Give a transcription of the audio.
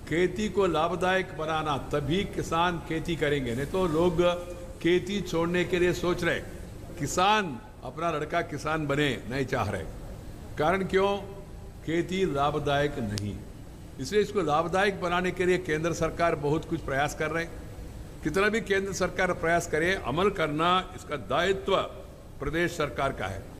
खेती को लाभदायक बनाना, तभी किसान खेती करेंगे, नहीं तो लोग खेती छोड़ने के लिए सोच रहे। किसान अपना लड़का किसान बने नहीं चाह रहे। कारण क्यों? खेती लाभदायक नहीं। इसलिए इसको लाभदायक बनाने के लिए केंद्र सरकार बहुत कुछ प्रयास कर रहे हैं। कितना भी केंद्र सरकार प्रयास करे, अमल करना इसका दायित्व प्रदेश सरकार का है।